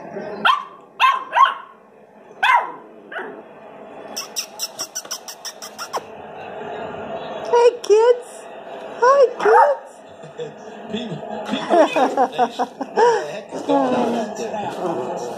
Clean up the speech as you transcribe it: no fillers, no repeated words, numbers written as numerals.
Hey kids! Hi kids! People, what the heck is going on out there?